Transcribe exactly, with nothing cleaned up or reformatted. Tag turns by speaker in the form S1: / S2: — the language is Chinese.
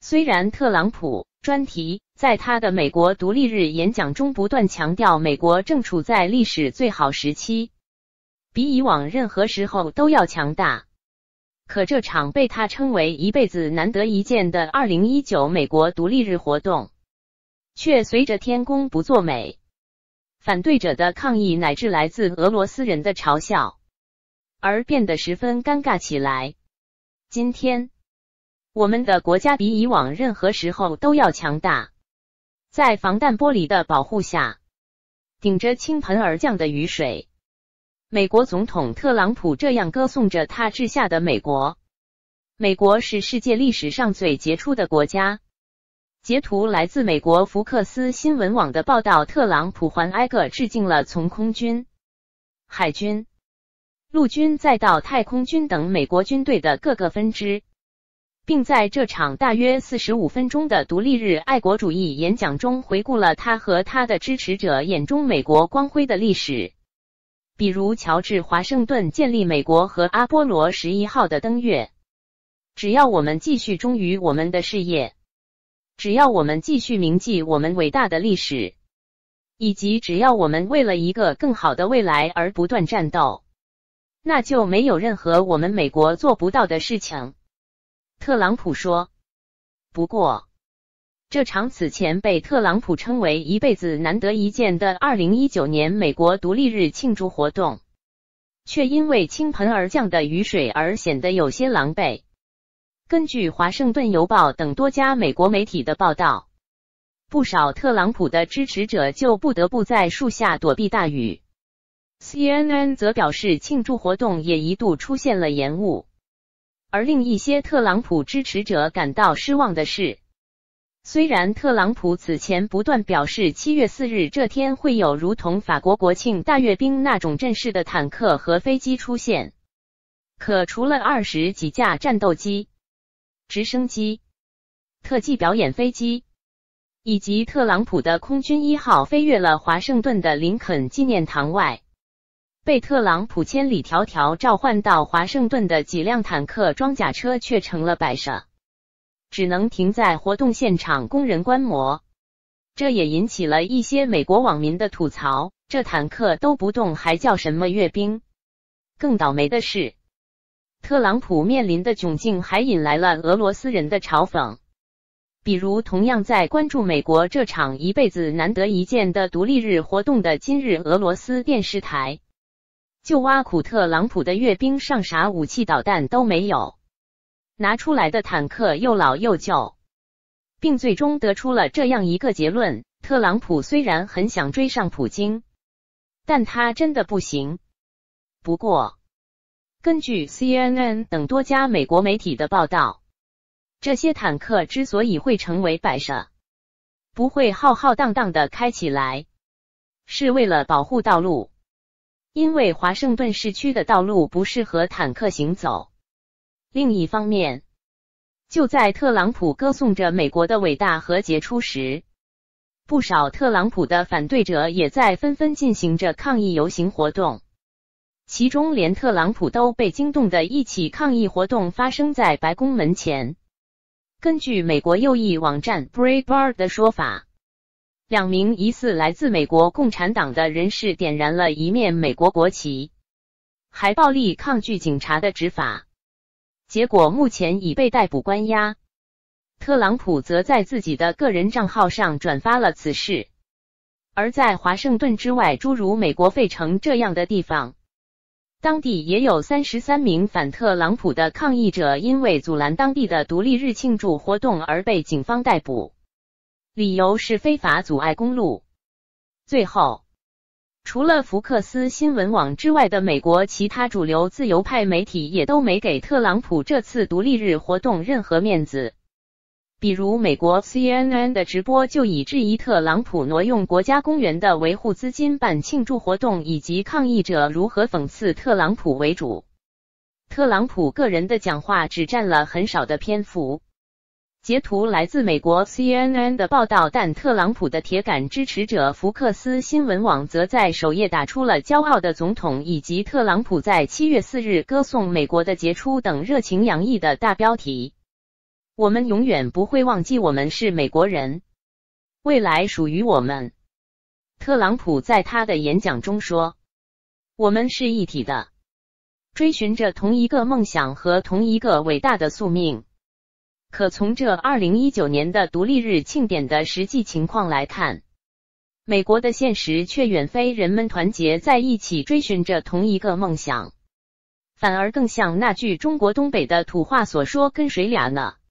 S1: 虽然特朗普专题在他的美国独立日演讲中不断强调美国正处在历史最好时期，比以往任何时候都要强大，可这场被他称为一辈子难得一见的二零一九美国独立日活动，却随着天公不作美，反对者的抗议乃至来自俄罗斯人的嘲笑，而变得十分尴尬起来。今天，我们的国家比以往任何时候都要强大，在防弹玻璃的保护下，顶着倾盆而降的雨水，美国总统特朗普这样歌颂着他治下的美国：美国是世界历史上最杰出的国家。截图来自美国福克斯新闻网的报道，特朗普还挨个致敬了从空军、海军、陆军再到太空军等美国军队的各个分支，并在这场大约四十五分钟的独立日爱国主义演讲中回顾了他和他的支持者眼中美国光辉的历史，比如乔治·华盛顿建立美国和阿波罗十一号的登月。只要我们继续忠于我们的事业，只要我们继续铭记我们伟大的历史，以及只要我们为了一个更好的未来而不断战斗，那就没有任何我们美国做不到的事情。特朗普说。不过，这场此前被特朗普称为一辈子难得一见的二零一九年美国独立日庆祝活动，却因为倾盆而降的雨水而显得有些狼狈。根据华盛顿邮报等多家美国媒体的报道，不少特朗普的支持者就不得不在树下躲避大雨。C N N 则表示庆祝活动也一度出现了延误。而令一些特朗普支持者感到失望的是，虽然特朗普此前不断表示七月四日这天会有如同法国国庆大阅兵那种阵势的坦克和飞机出现，可除了二十几架战斗机、直升机、特技表演飞机，以及特朗普的空军一号飞越了华盛顿的林肯纪念堂外，被特朗普千里迢迢召唤到华盛顿的几辆坦克装甲车却成了摆设，只能停在活动现场供人观摩。这也引起了一些美国网民的吐槽，这坦克都不动还叫什么阅兵？更倒霉的是，特朗普面临的窘境还引来了俄罗斯人的嘲讽。比如同样在关注美国这场一辈子难得一见的独立日活动的今日俄罗斯电视台，就挖苦特朗普的阅兵上啥武器导弹都没有，拿出来的坦克又老又旧，并最终得出了这样一个结论：特朗普虽然很想追上普京，但他真的不行。不过，根据 C N N 等多家美国媒体的报道，这些坦克之所以会成为摆设，不会浩浩荡荡地开起来，是为了保护道路。因为华盛顿市区的道路不适合坦克行走。另一方面，就在特朗普歌颂着美国的伟大和杰出时，不少特朗普的反对者也在纷纷进行着抗议游行活动。其中连特朗普都被惊动的一起抗议活动发生在白宫门前。根据美国右翼网站 Breitbart 的说法，两名疑似来自美国共产党的人士点燃了一面美国国旗，还暴力抗拒警察的执法，结果目前已被逮捕关押。特朗普则在自己的个人账号上转发了此事。而在华盛顿之外，诸如美国费城这样的地方，当地也有三十三名反特朗普的抗议者因为阻拦当地的独立日庆祝活动而被警方逮捕，理由是非法阻碍公路。最后，除了福克斯新闻网之外的美国其他主流自由派媒体也都没给特朗普这次独立日活动任何面子。比如美国 C N N 的直播就以质疑特朗普挪用国家公园的维护资金办庆祝活动以及抗议者如何讽刺特朗普为主。特朗普个人的讲话只占了很少的篇幅。截图来自美国 C N N 的报道，但特朗普的铁杆支持者福克斯新闻网则在首页打出了骄傲的总统以及特朗普在七月四日歌颂美国的杰出等热情洋溢的大标题。 我们永远不会忘记我们是美国人，未来属于我们。特朗普在他的演讲中说，我们是一体的，追寻着同一个梦想和同一个伟大的宿命。可从这二零一九年的独立日庆典的实际情况来看，美国的现实却远非人们团结在一起追寻着同一个梦想，反而更像那句中国东北的土话所说，跟谁俩呢？